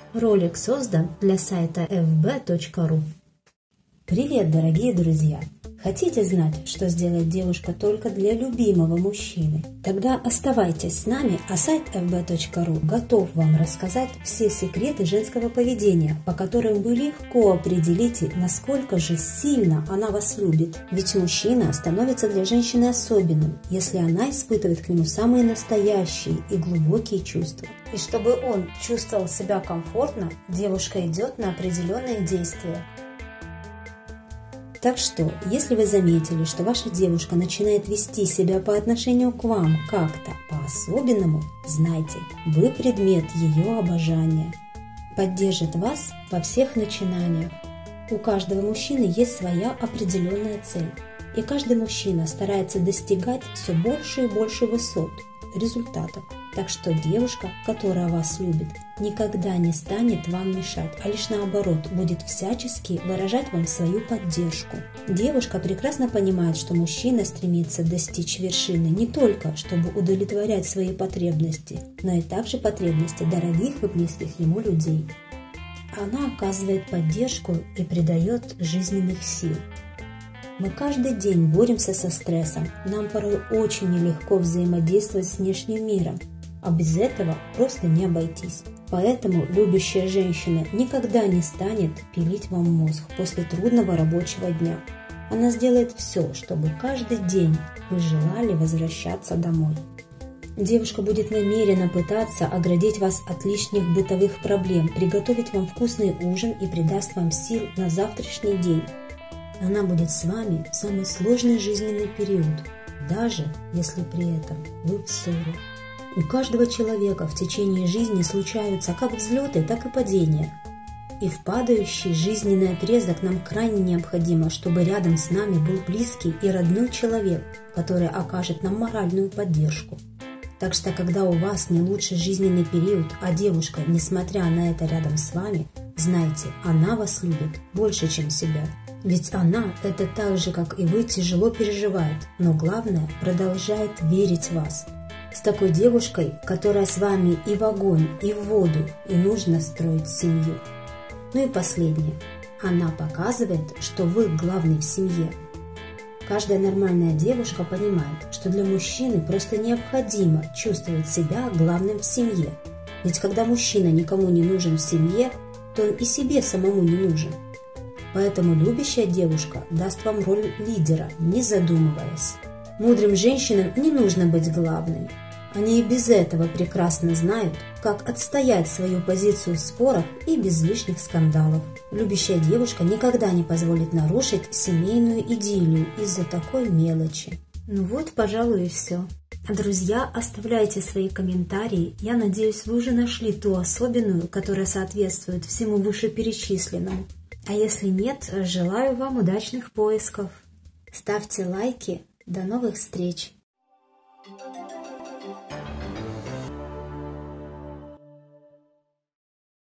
Ролик создан для сайта fb.ru. Привет, дорогие друзья! Хотите знать, что сделает девушка только для любимого мужчины? Тогда оставайтесь с нами, а сайт fb.ru готов вам рассказать все секреты женского поведения, по которым вы легко определите, насколько же сильно она вас любит. Ведь мужчина становится для женщины особенным, если она испытывает к нему самые настоящие и глубокие чувства. И чтобы он чувствовал себя комфортно, девушка идет на определенные действия. Так что, если вы заметили, что ваша девушка начинает вести себя по отношению к вам как-то по-особенному, знайте, вы предмет ее обожания. Поддержит вас во всех начинаниях. У каждого мужчины есть своя определенная цель, и каждый мужчина старается достигать все больше и больше высот, результатов. Так что девушка, которая вас любит, никогда не станет вам мешать, а лишь наоборот будет всячески выражать вам свою поддержку. Девушка прекрасно понимает, что мужчина стремится достичь вершины не только, чтобы удовлетворять свои потребности, но и также потребности дорогих и близких ему людей. Она оказывает поддержку и придает жизненных сил. Мы каждый день боремся со стрессом, нам порой очень нелегко взаимодействовать с внешним миром, а без этого просто не обойтись. Поэтому любящая женщина никогда не станет пилить вам мозг после трудного рабочего дня. Она сделает все, чтобы каждый день вы желали возвращаться домой. Девушка будет намеренно пытаться оградить вас от лишних бытовых проблем, приготовить вам вкусный ужин и придаст вам сил на завтрашний день. Она будет с вами в самый сложный жизненный период, даже если при этом вы в ссоре. У каждого человека в течение жизни случаются как взлеты, так и падения. И в падающий жизненный отрезок нам крайне необходимо, чтобы рядом с нами был близкий и родной человек, который окажет нам моральную поддержку. Так что, когда у вас не лучший жизненный период, а девушка, несмотря на это, рядом с вами, знайте, она вас любит больше, чем себя. Ведь она, это так же, как и вы, тяжело переживает, но главное, продолжает верить в вас. С такой девушкой, которая с вами и в огонь, и в воду, и нужно строить семью. Ну и последнее. Она показывает, что вы главный в семье. Каждая нормальная девушка понимает, что для мужчины просто необходимо чувствовать себя главным в семье. Ведь когда мужчина никому не нужен в семье, то он и себе самому не нужен. Поэтому любящая девушка даст вам роль лидера, не задумываясь. Мудрым женщинам не нужно быть главными. Они и без этого прекрасно знают, как отстоять свою позицию в спорах и без лишних скандалов. Любящая девушка никогда не позволит нарушить семейную идиллию из-за такой мелочи. Ну вот, пожалуй, и все. Друзья, оставляйте свои комментарии. Я надеюсь, вы уже нашли ту особенную, которая соответствует всему вышеперечисленному. А если нет, желаю вам удачных поисков. Ставьте лайки. До новых встреч!